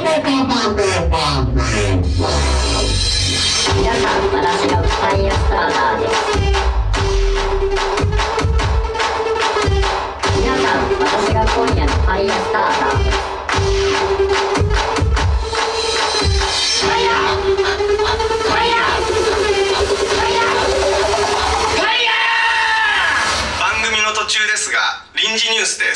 皆さん、私がファイヤースターターです。皆さん、私が今夜のファイヤースターターです。ファイヤーファイヤーファイヤーファイヤー。 番組の途中ですが、臨時ニュースです。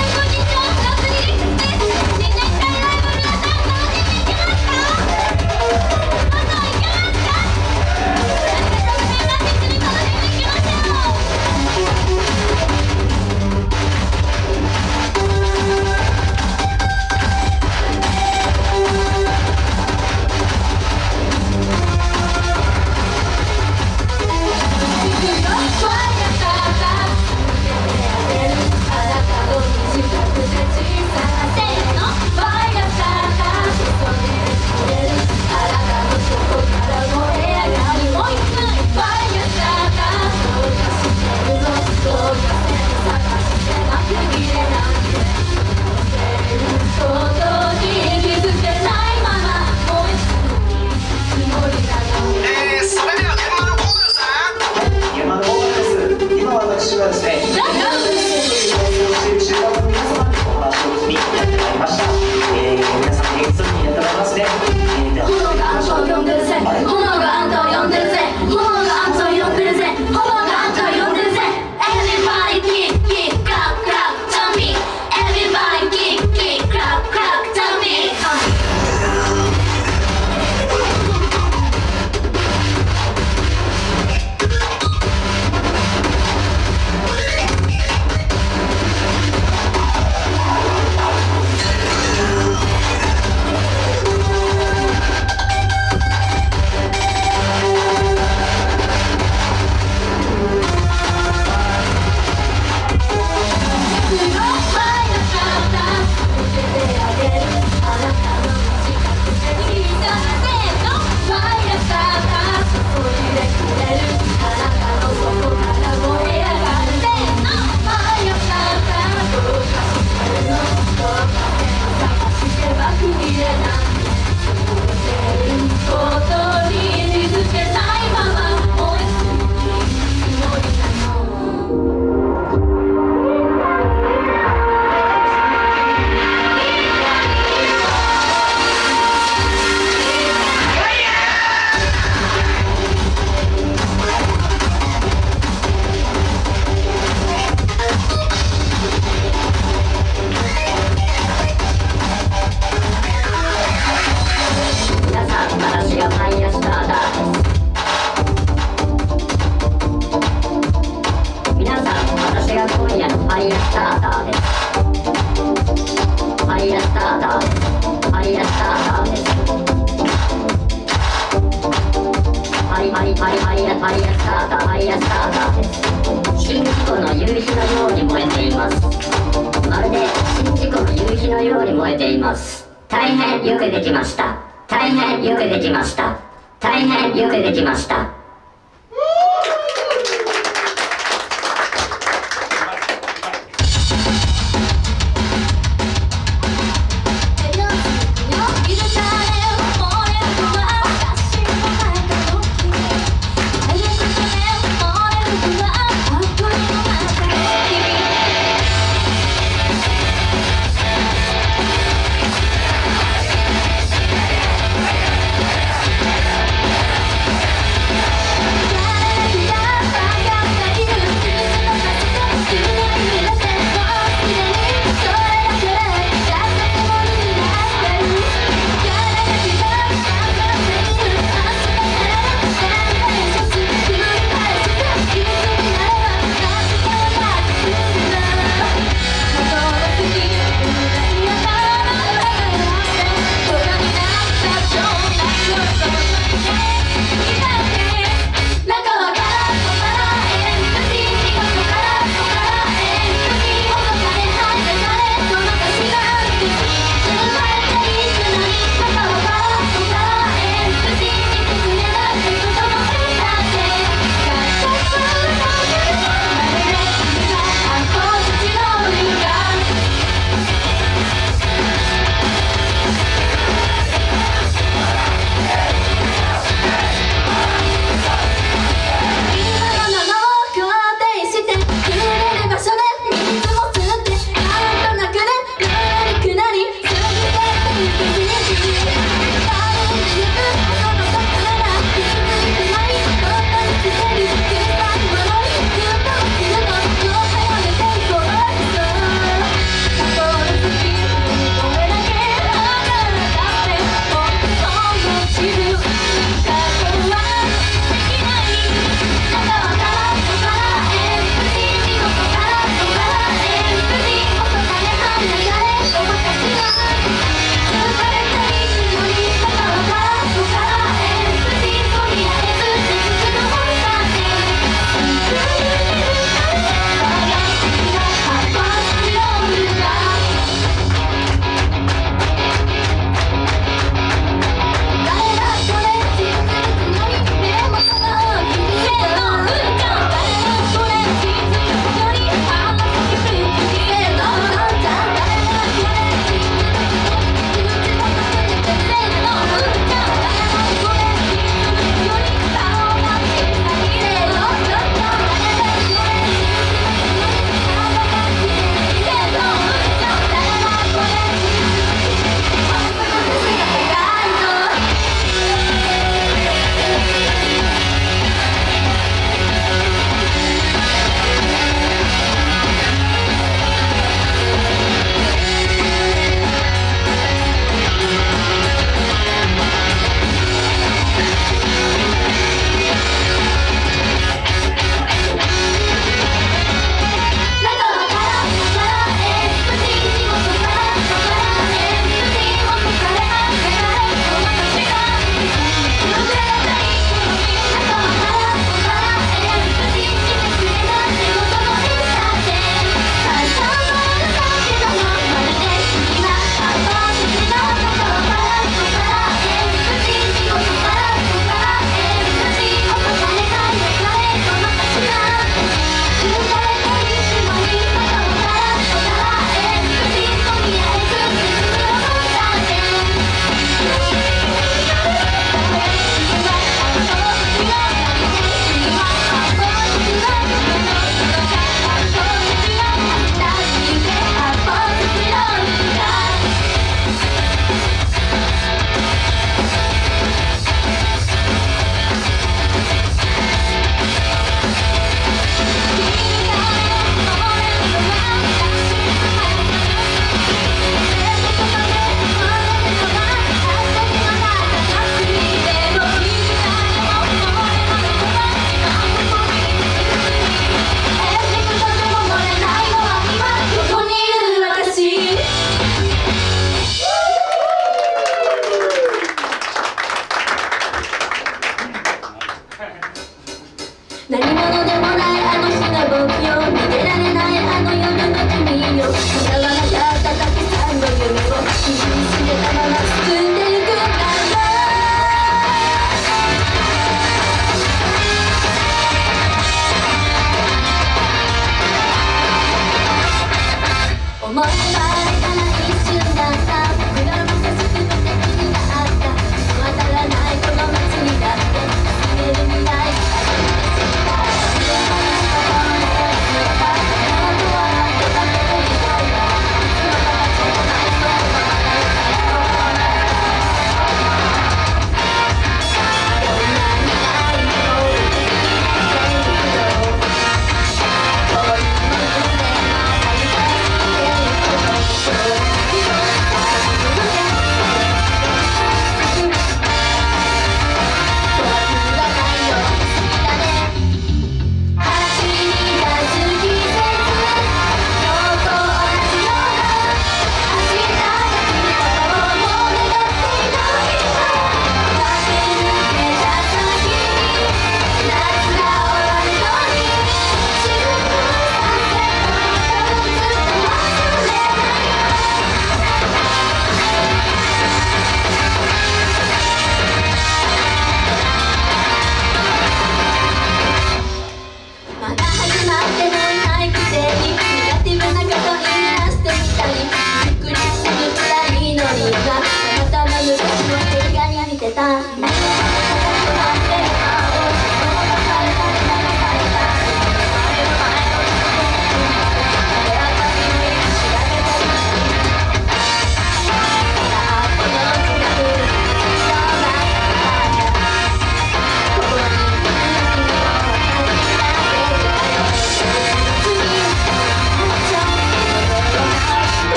新事故の夕日のように燃えています。まるで新事故の夕日のように燃えています。大変よくできました。大変よくできました。大変よくできました。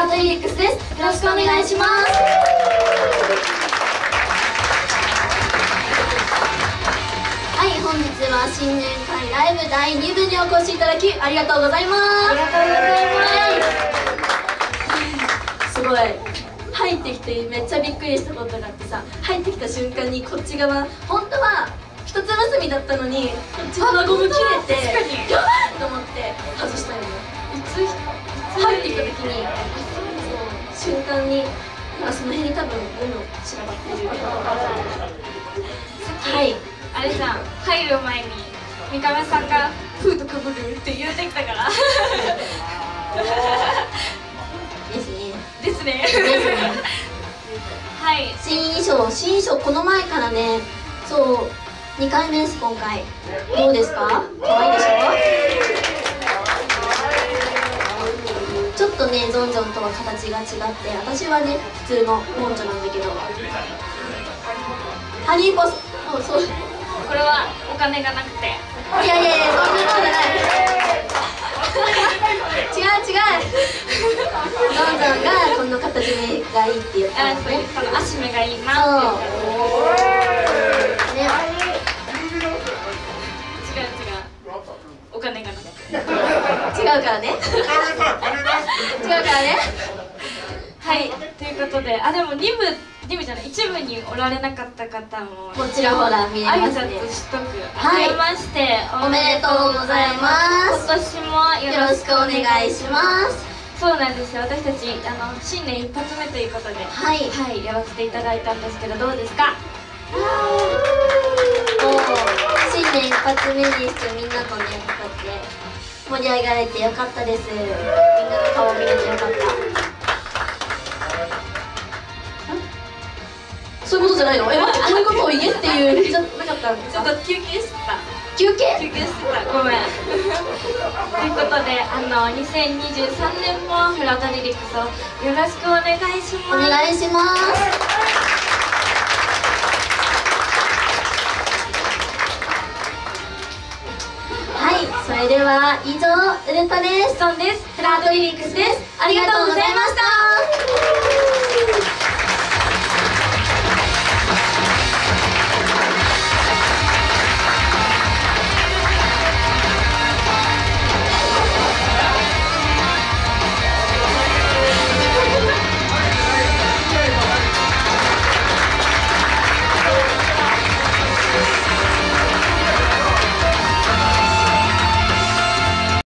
ートリリックスです。よろしくお願いします。はい、本日は新年会ライブ第2部にお越しいただきありがとうございます。ありがとうございます。すごい入ってきてめっちゃびっくりしたことがあってさ、入ってきた瞬間にこっち側本当は一つ結びだったのにこっち側ゴム切れてやばいと思って外したよね。入ってきた時にそう瞬間にその辺に多分ゴム散らばってる。はい、 あれじゃん、入る前に三上さんがフードかぶるって言ってきたからですね。 ですね。 ですね。 はい。 新衣装この前からね、そう2回目です今回。どうですか？可愛いでしょ？ちょっとね、ゾンジョンとは形が違って、私はね普通のモンチョなんだけど、ハニーポスそう。 これはお金がなくて。 いやそんなことない。違う。ゾンジョンがこの形がいいって言ったんですね。 この足目がいいなって言ったね。違う。お金がなくて。違うからね。はい、ということで、でも2部じゃない、1部におられなかった方もこちらほら見れますね。 挨拶しとく。 はい、 明けましておめでとうございます。 今年もよろしくお願いします。 そうなんですよ、私たち新年一発目ということで、はい、やらせていただいたんですけど、どうですか？ 新年一発目にしてみんなとね、こうやって盛り上がれてよかったです。みんなの顔を見れてよかった。そういうことじゃないの？待って、こういうことを言えっていうじゃなかったんですか？ ちょっと休憩してた。 休憩してた、ごめん。ということで、2023年もフラトリリックスをよろしくお願いします。 お願いします。はい、それでは以上、ウルトです。 ソンです。 フラトリリックスです。ありがとうございました。